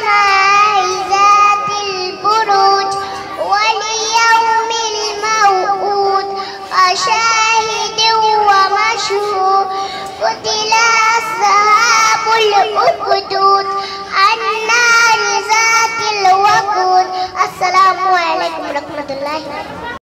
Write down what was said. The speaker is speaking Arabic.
والسماء ذات البروج واليوم الموعود وشاهد ومشهود قتل أصحاب الأخدود النار ذات الوقود. السلام عليكم ورحمة الله.